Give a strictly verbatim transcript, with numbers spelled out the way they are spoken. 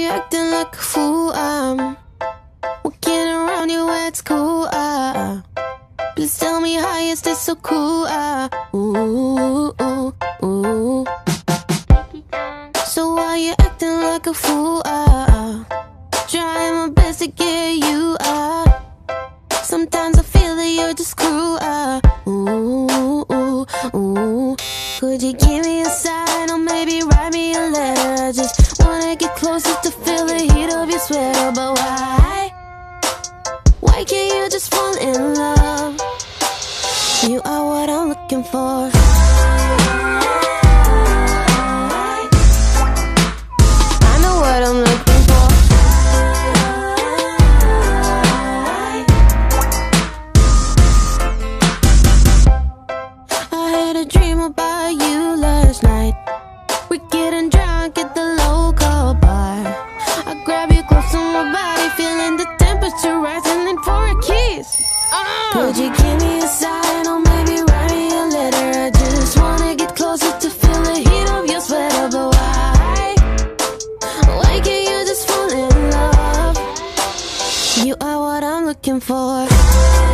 acting like a fool? I'm walking around you at school. Ah, please tell me how is this so cool? Ah, ooh, ooh, ooh. So why you acting like a fool? Ah, trying my best to get you. Ah, sometimes I feel that you're just cruel. Ah, ooh, ooh, ooh. Could you give me a sign or maybe write me a letter? I just wanna get closer to feel the heat of your sweater. But why? Why can't you just fall in love? You are what I'm looking for. I know what I'm looking for. I had a dream about you last night. We're getting drunk at the local bar. I grab you close to my body, feeling the temperature rising in for a kiss. uh. Could you give me a sign or maybe write me a letter? I just wanna get closer to feel the heat of your sweater. But why? Why can't you just fall in love? You are what I'm looking for.